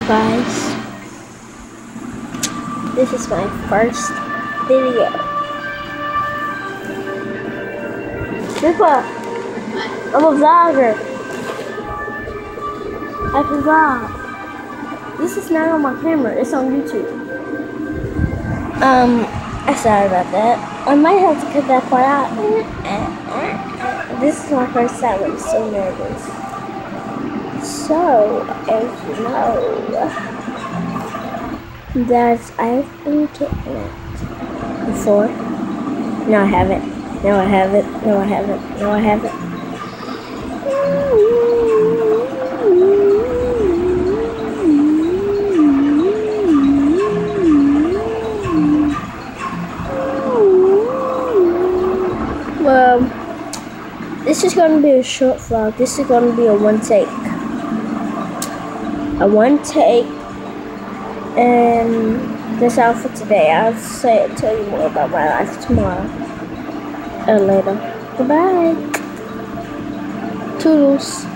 Guys, this is my first video. Pippa, I'm a vlogger. I can vlog. This is not on my camera, it's on YouTube. I'm sorry about that. I might have to cut that part out. This is my first time, I'm so nervous. So, as you know, that I've been kidnapped before. No, I haven't. No, I haven't. No, I haven't. No, I haven't. Well, this is going to be a short vlog. This is going to be a one take. And that's all for today. I'll tell you more about my life tomorrow or later. Goodbye. Toodles.